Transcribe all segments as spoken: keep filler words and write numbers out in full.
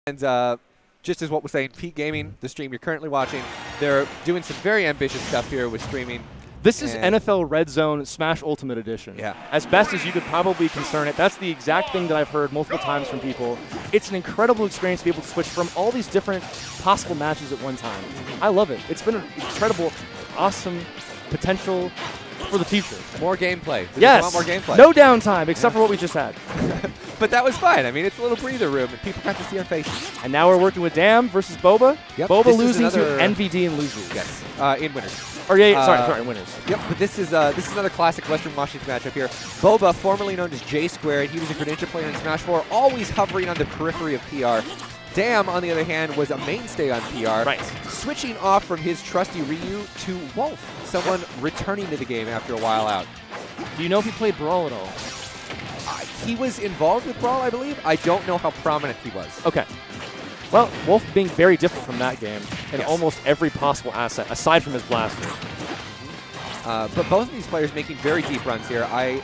And uh, just as what was saying, Peak Gaming, the stream you're currently watching, they're doing some very ambitious stuff here with streaming. This is N F L Red Zone Smash Ultimate Edition. Yeah. As best as you could probably concern it, that's the exact thing that I've heard multiple times from people. It's an incredible experience to be able to switch from all these different possible matches at one time. I love it. It's been an incredible, awesome potential for the future. More gameplay. We yes. want more gameplay. No downtime, except yeah. for what we just had. But that was fine. I mean, it's a little breather room, and people got to see our faces. And now we're working with Dam versus Boba. Yep. Boba this losing another, to N V D and losers. Yes, uh, in winners. Or yeah, yeah sorry, uh, sorry, winners. Yep, but this is uh, this is another classic Western Washington matchup here. Boba, formerly known as J Squared, he was a Greninja player in Smash four, always hovering on the periphery of P R. Dam, on the other hand, was a mainstay on P R, right. switching off from his trusty Ryu to Wolf, someone returning to the game after a while out. Do you know if he played Brawl at all? Uh, he was involved with Brawl, I believe. I don't know how prominent he was. Okay. Well, Wolf being very different from that game in yes. almost every possible asset, aside from his blaster. Uh, but both of these players making very deep runs here. I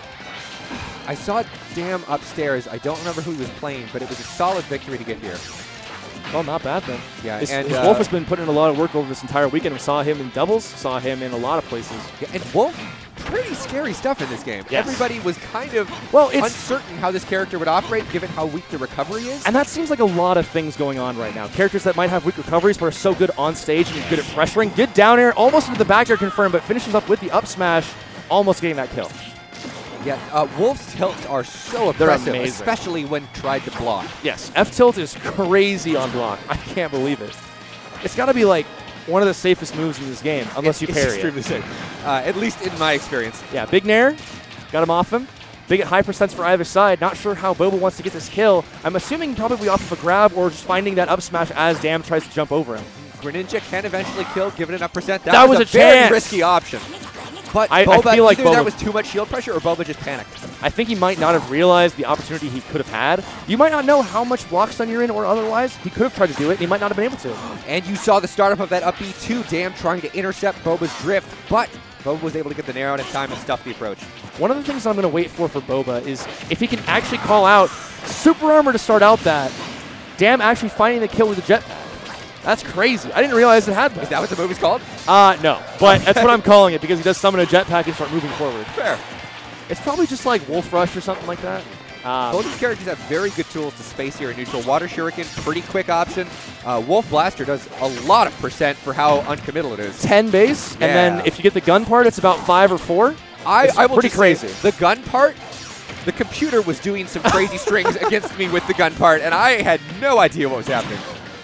I saw Dam upstairs. I don't remember who he was playing, but it was a solid victory to get here. Well, not bad then. Yeah, his, and his uh, Wolf has been putting in a lot of work over this entire weekend. We saw him in doubles, saw him in a lot of places. Yeah, and Wolf, pretty scary stuff in this game. Yes. Everybody was kind of well, it's uncertain how this character would operate, given how weak the recovery is. And that seems like a lot of things going on right now. Characters that might have weak recoveries but are so good on stage and good at pressuring. Good down air, almost into the back air confirmed, but finishes up with the up smash, almost getting that kill. Yeah, uh, Wolf's tilts are so oppressive, especially when tried to block. Yes, F tilt is crazy on block. I can't believe it. It's got to be like one of the safest moves in this game, unless it, you parry it's extremely it. safe, uh, at least in my experience. Yeah, big nair, got him off him. Big at high percents for either side. Not sure how Boba wants to get this kill. I'm assuming probably off of a grab or just finding that up smash as Dam tries to jump over him. Greninja can eventually kill, given enough percent. That, that was, was a, a very chance. risky option. But I, Boba, I feel like either Boba, that was too much shield pressure or Boba just panicked. I think he might not have realized the opportunity he could have had. You might not know how much block stun you're in or otherwise. He could have tried to do it, and he might not have been able to. And you saw the startup of that up B two, Dam trying to intercept Boba's drift, but Boba was able to get the nair out in time and stuff the approach. One of the things I'm going to wait for for Boba is if he can actually call out Super Armor to start out that, Dam actually finding the kill with the jetpack. That's crazy. I didn't realize it had that. Is that what the movie's called? Uh, no. But that's what I'm calling it because he does summon a jetpack and start moving forward. Fair. It's probably just like Wolf Rush or something like that. Um, Both these characters have very good tools to space here in neutral. Water Shuriken, pretty quick option. Uh, Wolf Blaster does a lot of percent for how uncommittal it is. ten base, yeah. and then if you get the gun part, it's about five or four. I, it's I will pretty just crazy. Say, the gun part, the computer was doing some crazy strings against me with the gun part, and I had no idea what was happening.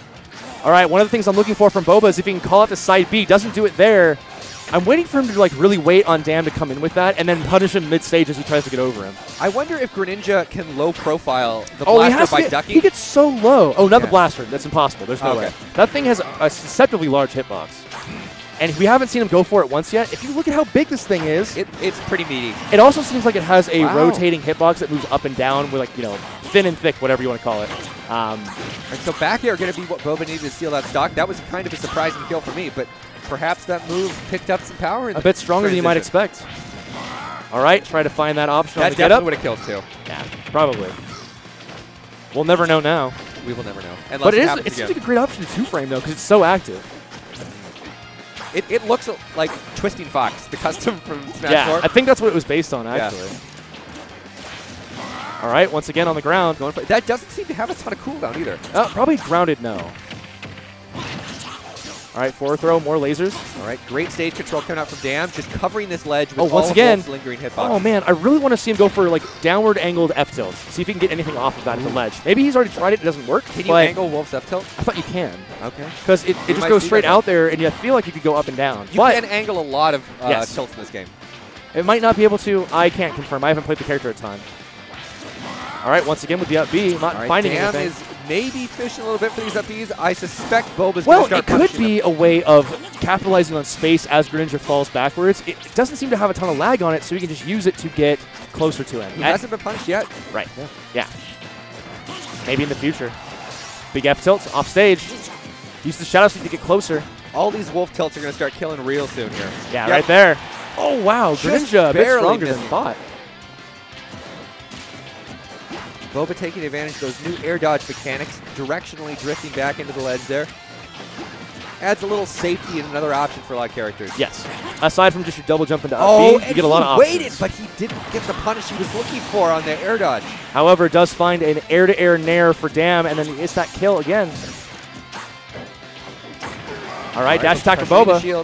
All right, one of the things I'm looking for from Boba is if he can call out to side B. Doesn't do it there. I'm waiting for him to like really wait on Dam to come in with that and then punish him mid-stage as he tries to get over him. I wonder if Greninja can low-profile the oh, blaster he has by to get, ducking. He gets so low. Oh, not yeah. the blaster. That's impossible. There's no okay. way. That thing has a, a deceptively large hitbox. And we haven't seen him go for it once yet. If you look at how big this thing is, it, it's pretty meaty. It also seems like it has a wow. rotating hitbox that moves up and down with like, you know, thin and thick, whatever you want to call it. Um, and so back air going to be what Boba needed to steal that stock. That was kind of a surprising kill for me, but perhaps that move picked up some power. In a bit stronger than you might expect. All right, try to find that option that on the get up. That would have killed too. Yeah, probably. We'll never know now. We will never know. Unless but it, it is, it seems again. like a great option to two-frame, though, because it's so active. It, it looks like Twisting Fox, the custom from Smash yeah, four. I think that's what it was based on, actually. Yeah. All right, once again on the ground. Going for, that doesn't seem to have a ton of cooldown either. Uh, probably grounded, no. All right, forward throw, more lasers. All right, great stage control coming out from Dam, just covering this ledge with oh, once all again, of Wolf's lingering hitbox. Oh, man, I really want to see him go for like downward angled F tilt. See if he can get anything off of that at the ledge. Maybe he's already tried it, it doesn't work. Can you angle Wolf's F tilt? I thought you can. Okay. Because it, it just goes straight out there, and you feel like you could go up and down. You but can angle a lot of uh, yes. tilts in this game. It might not be able to. I can't confirm. I haven't played the character a ton. All right, once again with the up B, not right, finding Dam anything. is maybe fishing a little bit for these up Bs. I suspect Boba's well, going to start it could be them. a way of capitalizing on space as Greninja falls backwards. It, it doesn't seem to have a ton of lag on it, so you can just use it to get closer to him. He hasn't been punished yet. Right. Yeah. yeah. Maybe in the future. Big F tilts off stage. Use the Shadow Sneak to get closer. All these Wolf tilts are going to start killing real soon here. Yeah, yep. right there. Oh, wow. Just Greninja a bit barely stronger missed. than thought. Boba taking advantage of those new air dodge mechanics, directionally drifting back into the ledge there. Adds a little safety and another option for a lot of characters. Yes. Aside from just your double jump into up Oh, B, you get a lot of options. options. waited, but he didn't get the punish he was looking for on the air dodge. However, does find an air-to-air nair for Dam, and then he gets that kill again. All right, All right dash attack for Boba. Shield.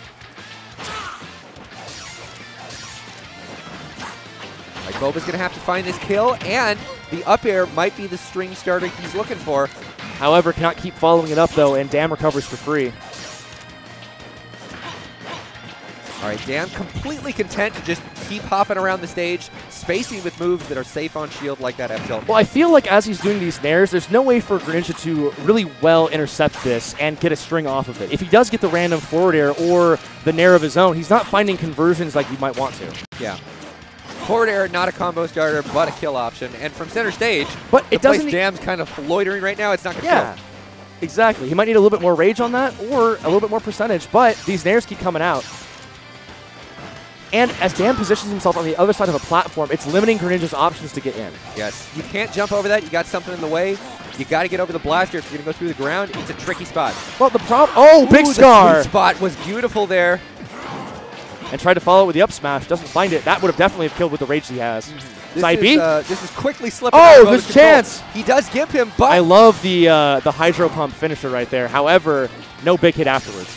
Right, Boba's going to have to find this kill, and the up air might be the string starter he's looking for. However, cannot keep following it up, though, and Dam recovers for free. All right, Dam completely content to just keep hopping around the stage, spacing with moves that are safe on shield like that F tilt. Well, I feel like as he's doing these nairs, there's no way for Greninja to really well intercept this and get a string off of it. If he does get the random forward air or the nair of his own, he's not finding conversions like you might want to. Yeah. Forward air, not a combo starter, but a kill option. And from center stage, but it the doesn't place Dam's kind of loitering right now, it's not going to yeah, kill. Exactly. He might need a little bit more rage on that or a little bit more percentage, but these nairs keep coming out. And as Dam positions himself on the other side of a platform, it's limiting Greninja's options to get in. Yes. You can't jump over that. You got something in the way. You got to get over the blaster if you're going to go through the ground. It's a tricky spot. Well, the problem... Oh, big Ooh, scar! The sweet spot was beautiful there. And tried to follow it with the up smash. Doesn't find it. That would have definitely have killed with the rage he has. This Side is, B? uh, this is quickly slipping. Oh, out of there's Boba's control. chance. He does give him, but I love the uh, the hydro pump finisher right there. However, no big hit afterwards.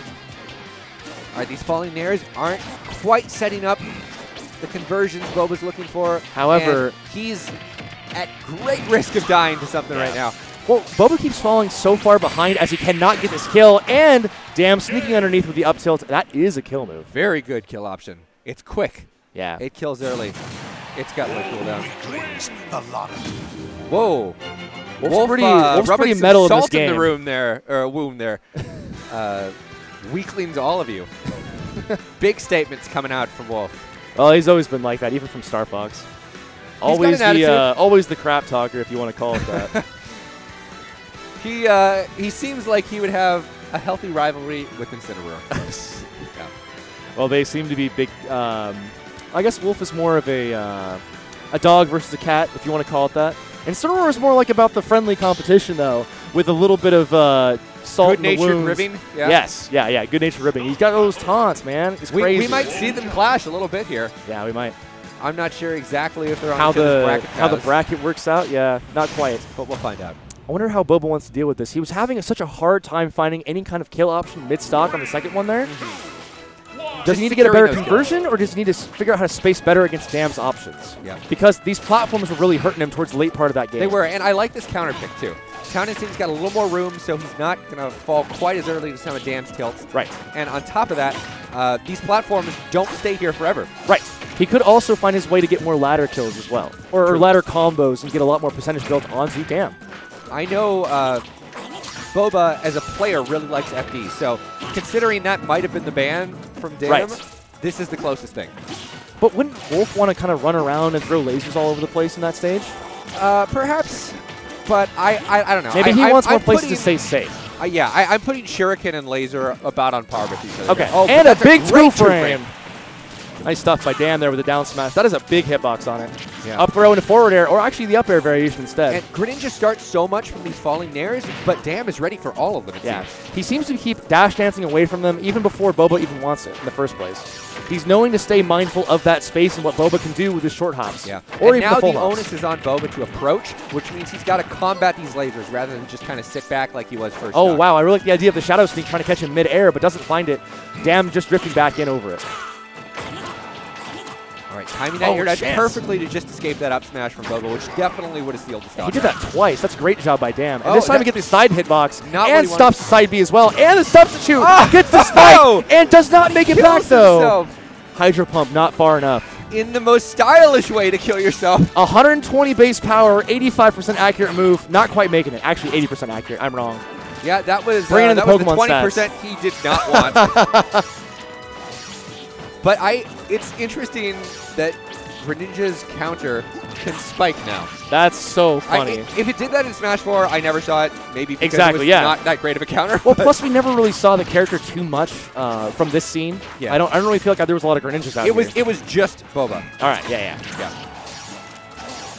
All right, these falling nairs aren't quite setting up the conversions Boba's looking for. However, and he's at great risk of dying to something yeah. right now. Well, Boba keeps falling so far behind as he cannot get this kill, and Dam sneaking underneath with the up tilt. That is a kill move. Very good kill option. It's quick. Yeah. It kills early. It's got low cooldown. A lot of Whoa. Wolf's Wolf, pretty, uh, Wolf's rubbing pretty some metal in this salt game. in the room there, or wound there. uh, weaklings, all of you. Big statements coming out from Wolf. Well, he's always been like that, even from Star Fox. Always the uh, always the crap talker, if you want to call it that. he uh, he seems like he would have a healthy rivalry with Incineroar. Yeah. Well, they seem to be big. Um, I guess Wolf is more of a uh, a dog versus a cat, if you want to call it that. Incineroar is more like about the friendly competition, though, with a little bit of uh, salt in the Good-natured wounds. ribbing. Yeah. Yes, yeah, yeah, good-natured ribbing. He's got those taunts, man. It's We, crazy. we might see them clash a little bit here. Yeah, we might. I'm not sure exactly if they're on How each other's the bracket how the paths, bracket works out, yeah, not quite. but we'll find out. I wonder how Boba wants to deal with this. He was having a, such a hard time finding any kind of kill option mid-stock on the second one there. Mm-hmm. Does Just he need to get a securing better those conversion, or does he need to s- figure out how to space better against Dam's options? Yeah. Because these platforms were really hurting him towards the late part of that game. They were, and I like this counter pick too. Townsend's got a little more room, so he's not going to fall quite as early to some of Dam's tilts. Right. And on top of that, uh, these platforms don't stay here forever. Right. He could also find his way to get more ladder kills as well, or, or ladder combos and get a lot more percentage built onto Dam. I know uh, Boba, as a player, really likes F D, so considering that might have been the ban from Dam, Right. this is the closest thing. But wouldn't Wolf want to kind of run around and throw lasers all over the place in that stage? Uh, perhaps, but I, I I don't know. Maybe I, he I, wants more I'm places putting, to stay safe. Uh, yeah, I, I'm putting Shuriken and Laser about on par with each other. Okay, Oh, but and a that's big great two frame. Nice stuff by Dan there with the down smash. That is a big hitbox on it. Yeah. Up throw into forward air, or actually the up air variation instead. And Greninja starts so much from these falling nairs, but Dam is ready for all of them, it Yeah, seems. he seems to keep dash dancing away from them even before Boba even wants it in the first place. He's knowing to stay mindful of that space and what Boba can do with his short hops. Yeah. Or and even now the full the hops. onus is on Boba to approach, which means he's got to combat these lasers rather than just kind of sit back like he was first. Oh, shot. wow, I really like the idea of the Shadow Sneak trying to catch him mid-air, but doesn't find it. Dam just drifting back in over it. All right, timing that Oh, air dash chance. perfectly to just escape that up smash from Boba, which definitely would have sealed the stop. He did that twice. That's a great job by Dam. And Oh, this time that- he gets the side hitbox Not what and he stops the side B as well. And the substitute Oh! gets the spike and does not make it back, Kills though. himself Hydro Pump not far enough. in the most stylish way to kill yourself. one hundred twenty base power, eighty-five percent accurate move. Not quite making it. Actually, eighty percent accurate. I'm wrong. Yeah, that was Bringing uh, in the that was the Pokemon twenty stats. percent he did not want. But I, it's interesting that Greninja's counter can spike now. That's so I, funny. if it did that in Smash four, I never saw it. Maybe because Exactly, it was yeah. not that great of a counter. Well, but plus we never really saw the character too much uh, from this scene. Yeah. I don't. I don't really feel like there was a lot of Greninjas out it was here. it was just Boba. All right. Yeah. Yeah. Yeah.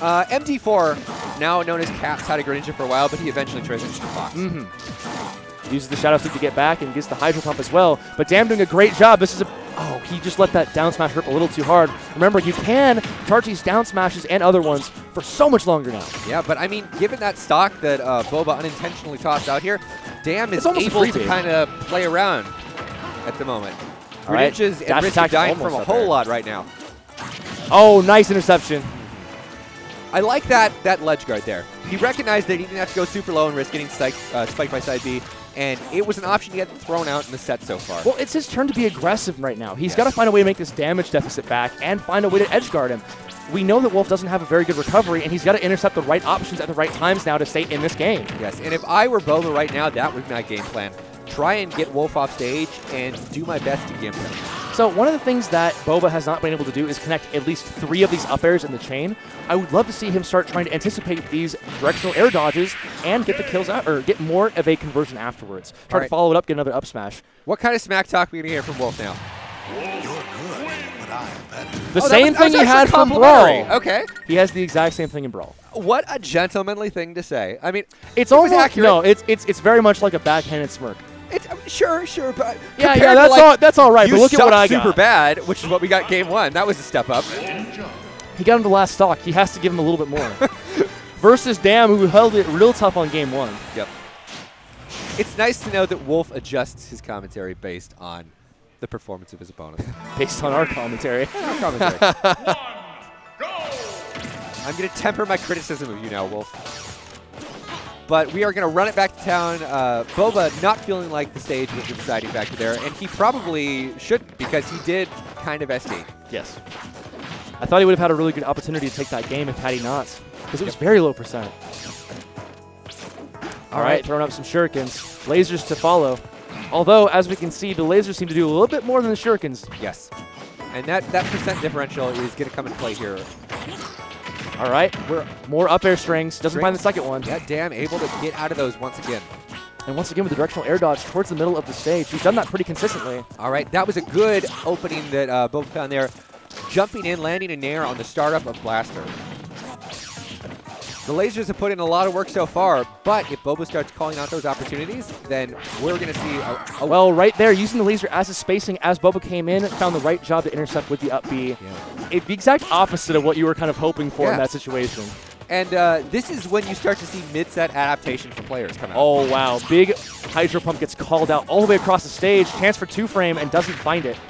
Uh, M D four, now known as Caps, had a Greninja for a while, but he eventually transitioned to Fox. Mm-hmm. Uses the Shadow Sneak to get back and gets the Hydro Pump as well. But Dam doing a great job. This is a... Oh, he just let that down smash rip a little too hard. Remember, you can charge these down smashes and other ones for so much longer now. Yeah, but I mean, given that stock that uh, Boba unintentionally tossed out here, Dam is almost a able to freebie. kind of play around at the moment. All right, Greninja's dash at risk attack of dying almost from a up whole there. lot right now. Oh, nice interception. I like that that ledge guard there. He recognized that he didn't have to go super low and risk getting spiked, uh, spiked by side B, and it was an option he hadn't thrown out in the set so far. Well, it's his turn to be aggressive right now. He's Yes. got to find a way to make this damage deficit back and find a way to edge guard him. We know that Wolf doesn't have a very good recovery, and he's got to intercept the right options at the right times now to stay in this game. Yes, and if I were Boba right now, that would be my game plan. Try and get Wolf off stage and do my best to gimp him. So one of the things that Boba has not been able to do is connect at least three of these up airs in the chain. I would love to see him start trying to anticipate these directional air dodges and get the kills out, or get more of a conversion afterwards. Try Right. to follow it up, get another up smash. What kind of smack talk are we going to hear from Wolf now? The Oh, that same was- that was thing he had actually from complimentary. Brawl. Okay. He has the exact same thing in Brawl. What a gentlemanly thing to say. I mean, It's it was almost accurate. no, it's it's it's very much like a backhanded smirk. It's, I mean, sure, sure, but Yeah, compared yeah, to, that's like, all. That's all right. you But look at suck what I super got. bad, which is what we got game one. That was a step up. He got him to last stock. He has to give him a little bit more. Versus Dam, who held it real tough on game one. Yep. It's nice to know that Wolf adjusts his commentary based on the performance of his opponent. Based on our commentary. Our commentary. I'm going to temper my criticism of you now, Wolf. But we are going to run it back to town. Uh, Boba not feeling like the stage was the deciding factor there, and he probably shouldn't because he did kind of S D. Yes. I thought he would have had a really good opportunity to take that game if had he not, because it was very low percent. All right, right. throwing up some shurikens. Lasers to follow. Although, as we can see, the lasers seem to do a little bit more than the shurikens. Yes. And that, that percent differential is going to come into play here. All right, we're more up air strings. Doesn't find the Strings. second one. Yeah, Dam able to get out of those once again. And once again with the directional air dodge towards the middle of the stage. He's done that pretty consistently. All right, that was a good opening that uh, Boba found there. Jumping in, landing a nair on the startup of Blaster. The lasers have put in a lot of work so far, but if Boba starts calling out those opportunities, then we're going to see a, a Well, right there, using the laser as a spacing as Boba came in, found the right job to intercept with the up B. Yeah. It, the exact opposite of what you were kind of hoping for Yeah. in that situation. And uh, this is when you start to see mid-set adaptation for players come out. Oh, wow. Big Hydro Pump gets called out all the way across the stage. Chance for two-frame and doesn't find it.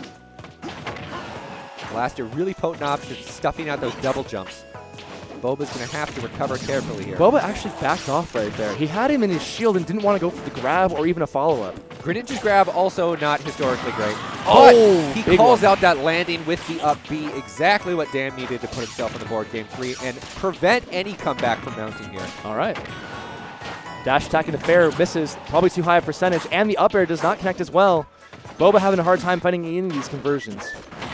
Blaster, really potent option, stuffing out those double jumps. Boba's going to have to recover carefully here. Boba actually backed off right there. He had him in his shield and didn't want to go for the grab or even a follow-up. Greninja's grab also not historically great. Oh, but he big calls one. out that landing with the up B, exactly what Dam needed to put himself on the board game three and prevent any comeback from mounting here. All right. Dash attacking the fair misses, probably too high a percentage, and the up air does not connect as well. Boba having a hard time finding any of these conversions.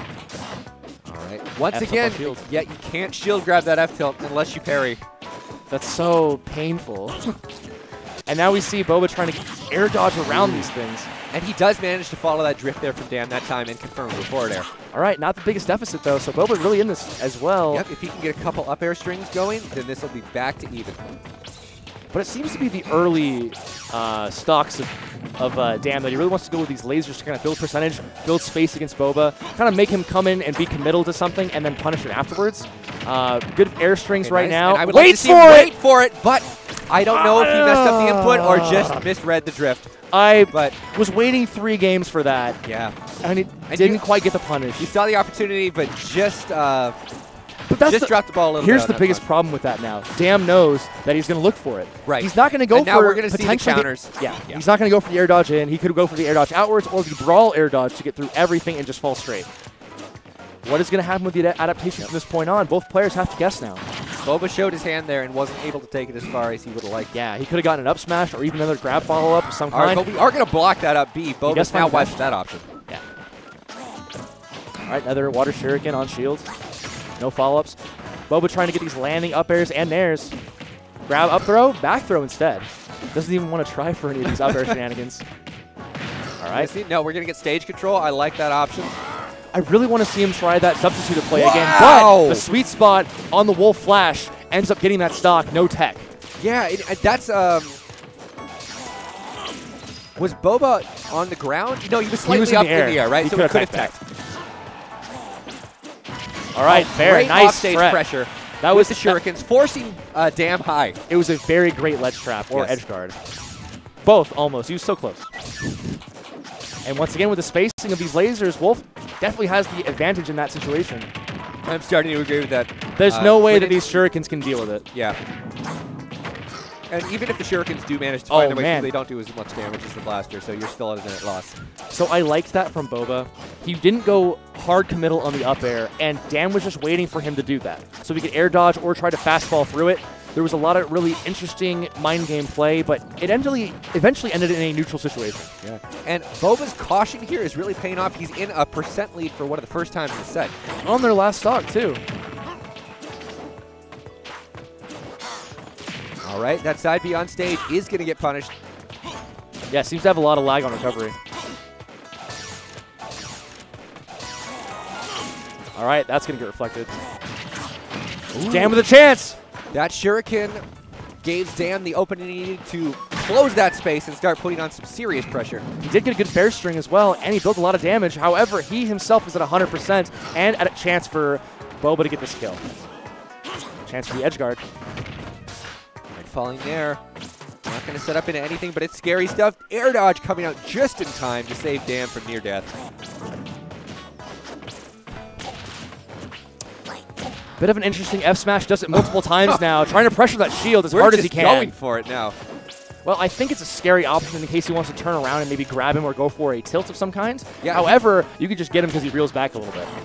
All right. Once F tilt again, on shield. yeah, you can't shield grab that F tilt unless you parry. That's so painful. And now we see Boba trying to air dodge around these things. And he does manage to follow that drift there from Dam that time and confirm with forward air. All right, not the biggest deficit though, so Boba really in this as well. Yep, if he can get a couple up air strings going, then this will be back to even. But it seems to be the early uh, stocks of, of uh, Dam that he really wants to go with these lasers to kind of build percentage, build space against Boba, kind of make him come in and be committal to something and then punish it afterwards. Uh, good air strings Okay, right nice. now. And I would Wait like to see for him it! Wait for it, but I don't know if he messed up the input or just misread the drift. I But was waiting three games for that, yeah, and it And didn't you- quite get the punish. he saw the opportunity, but just uh, But that's just the, dropped the ball a little here's bit the on that biggest front. problem with that now. Dam knows that he's going to look for it. Right. He's not going to go And for now we're gonna see the potentially counters. Yeah, Yeah. he's not going to go for the air dodge in. He could go for the air dodge outwards or the brawl air dodge to get through everything and just fall straight. What is going to happen with the ad- adaptation from this point on? Both players have to guess now. Boba showed his hand there and wasn't able to take it as far as he would have liked. Yeah, he could have gotten an up smash or even another grab follow-up of some All right, kind. but we are going to block that up B. Boba's does now find wiped that. that option. Yeah. All right, another water shuriken on shield. No follow-ups. Boba trying to get these landing up airs and nairs. Grab up throw, back throw instead. Doesn't even want to try for any of these up air shenanigans. All right. See, no, we're going to get stage control. I like that option. I really want to see him try that substitute play wow. again, but the sweet spot on the Wolf Flash ends up getting that stock, no tech. Yeah, it, that's um. Was Boba on the ground? No, he was slightly he was in up the air. in the air, right? He so could he could have have teched. teched. All right, oh, fair, great nice offstage threat. pressure. That with was the shurikens, forcing uh, damn high. It was a very great ledge trap or yes. edge guard. Both almost. He was so close. And once again, with the spacing of these lasers, Wolf definitely has the advantage in that situation. I'm starting to agree with that. There's uh, no way that these shurikens can deal with it. Yeah. And even if the shurikens do manage to Oh, find their way man. through, they don't do as much damage as the blaster, so you're still at a net loss. So I liked that from Boba. He didn't go hard committal on the up air, and Dan was just waiting for him to do that. So he could air dodge or try to fast fall through it. There was a lot of really interesting mind game play, but it eventually, eventually ended in a neutral situation. Yeah. And Boba's caution here is really paying off. He's in a percent lead for one of the first times in the set. On their last stock, too. All right, that side B on stage is going to get punished. Yeah, seems to have a lot of lag on recovery. All right, that's going to get reflected. Ooh. Dan with a chance. That shuriken gave Dan the opening he needed to close that space and start putting on some serious pressure. He did get a good fair string as well, and he built a lot of damage. However, he himself was at one hundred percent and at a chance for Boba to get this kill. Chance for the edge guard. Falling there. Not going to set up into anything, but it's scary stuff. Air dodge coming out just in time to save Dan from near death. Bit of an interesting F smash, does it multiple times now, trying to pressure that shield as We're hard as he just can. going for it now. Well, I think it's a scary option in case he wants to turn around and maybe grab him or go for a tilt of some kind. Yeah. However, you could just get him because he reels back a little bit.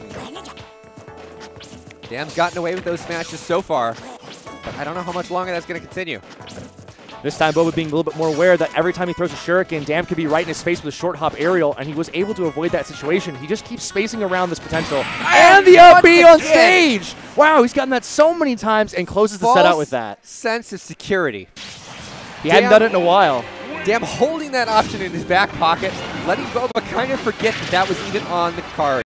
Dan's gotten away with those smashes so far, but I don't know how much longer that's going to continue. This time, Boba being a little bit more aware that every time he throws a shuriken, Dam could be right in his face with a short hop aerial, and he was able to avoid that situation. He just keeps spacing around this potential. And the up B on stage! Wow, he's gotten that so many times and closes the set out with that. Sense of security. He hadn't done it in a while. Dam holding that option in his back pocket, letting Boba kind of forget that that was even on the card.